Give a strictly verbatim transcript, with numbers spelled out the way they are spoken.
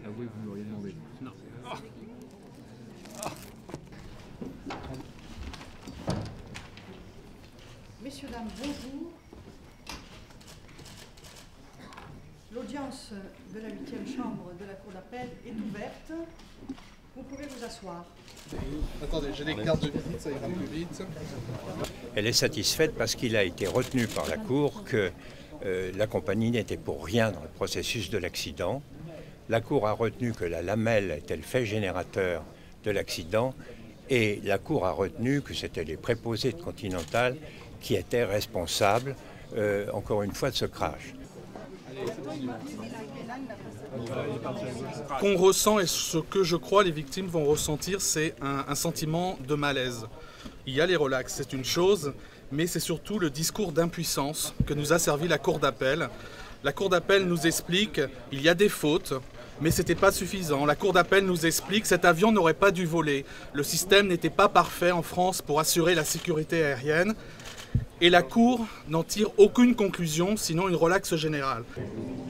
Avouez que vous m'auriez demandé. Non. Ah. Ah. Messieurs, dames, bonjour. L'audience de la huitième chambre de la Cour d'appel est ouverte. Vous pouvez vous asseoir. Attendez, j'ai des cartes de visite, ça ira plus vite. Elle est satisfaite parce qu'il a été retenu par la Cour que euh, la compagnie n'était pour rien dans le processus de l'accident. La Cour a retenu que la lamelle était le fait générateur de l'accident et la Cour a retenu que c'était les préposés de Continental qui étaient responsables, euh, encore une fois, de ce crash. Qu'on ressent et ce que je crois les victimes vont ressentir, c'est un, un sentiment de malaise. Il y a les relax, c'est une chose, mais c'est surtout le discours d'impuissance que nous a servi la Cour d'appel. La Cour d'appel nous explique qu'il y a des fautes, mais ce n'était pas suffisant. La Cour d'appel nous explique que cet avion n'aurait pas dû voler. Le système n'était pas parfait en France pour assurer la sécurité aérienne. Et la Cour n'en tire aucune conclusion, sinon une relaxe générale.